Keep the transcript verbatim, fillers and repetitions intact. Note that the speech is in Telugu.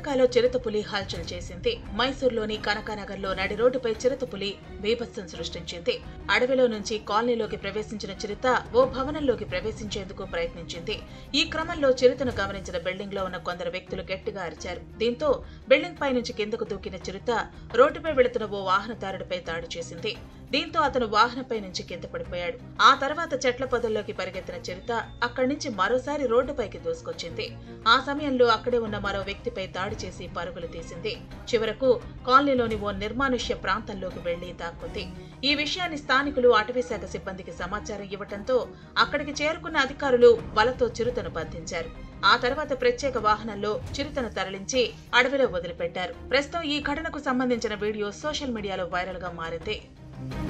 శ్రీలంకలో చిరుతపులి హల్చల్ చేసింది. మైసూర్లోని కనకానగర్లో నడి రోడ్డుపై చిరుతపులి బీభత్సం సృష్టించింది. అడవిలో నుంచి కాలనీలోకి ప్రవేశించిన చిరుత ఓ భవనంలోకి ప్రవేశించేందుకు ప్రయత్నించింది. ఈ క్రమంలో చిరుతను గమనించిన బిల్డింగ్ లో ఉన్న కొందరు వ్యక్తులు గట్టిగా అరిచారు. దీంతో బిల్డింగ్ పై నుంచి కిందకు దూకిన చిరుత రోడ్డుపై వెళుతున్న ఓ వాహనదారుడిపై దాడి చేసింది. దీంతో అతను వాహనంపై నుంచి కింద పడిపోయాడు. ఆ తర్వాత చెట్ల పొదల్లోకి పరిగెత్తిన చిరుత అక్కడి నుంచి మరోసారి రోడ్డుపైకి దూసుకొచ్చింది. ఆ సమయంలో అక్కడే ఉన్న మరో వ్యక్తిపై దాడి చేసి పరుగులు తీసింది. చివరకు కాలనీలోని ఓ నిర్మానుష్య ప్రాంతంలోకి వెళ్లి దాక్కుంది. ఈ విషయాన్ని స్థానికులు అటవీశాఖ సిబ్బందికి సమాచారం ఇవ్వడంతో అక్కడికి చేరుకున్న అధికారులు వలతో చిరుతను బంధించారు. ఆ తర్వాత ప్రత్యేక వాహనంలో చిరుతను తరలించి అడవిలో వదిలిపెట్టారు. ప్రస్తుతం ఈ ఘటనకు సంబంధించిన వీడియో సోషల్ మీడియాలో వైరల్ గా మారింది.